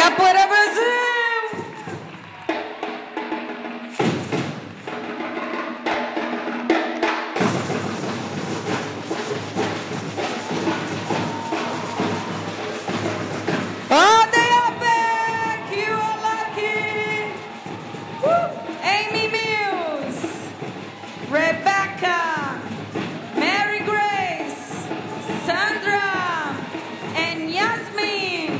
Capoeira Brasil! Oh, they are back! You are lucky! Woo. Amy Mills, Rebecca, Mary Grace, Sandra, and Yasmin.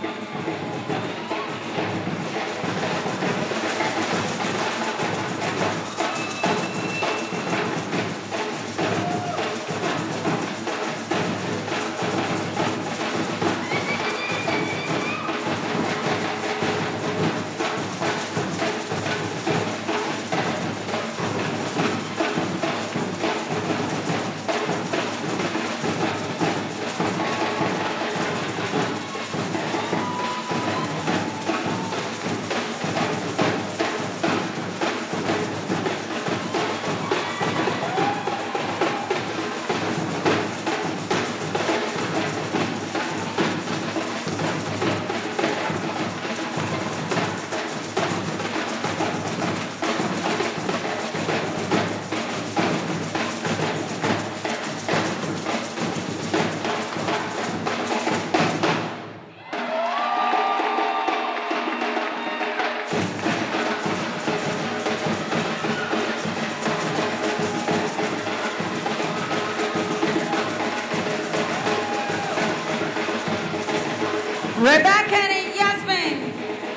Rebecca and Yasmin.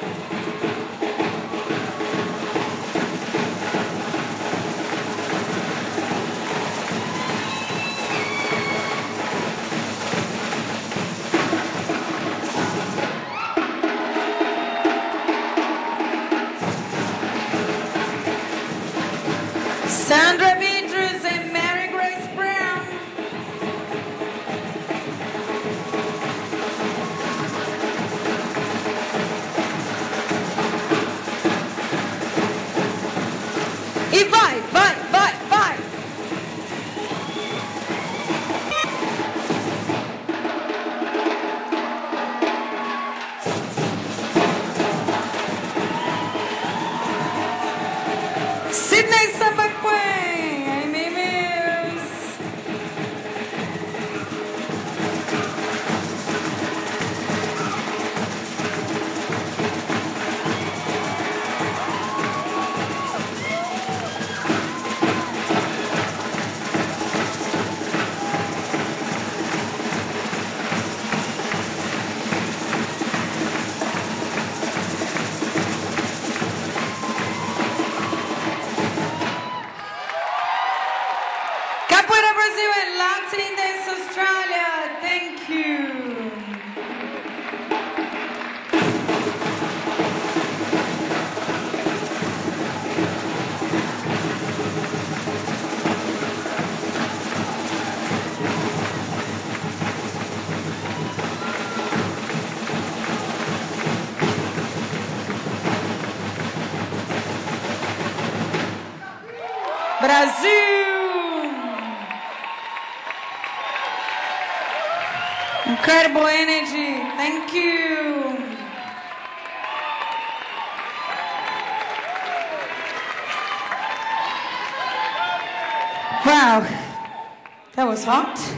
Sandra Beatrice and Mary Grace Brown. E vai, vai, vai, vai! Sydney Samba Queen, Amy Mills. Capoeira Brasil and Latin Dance Australia, thank you. Brasil! Incredible energy, thank you. Wow, that was hot.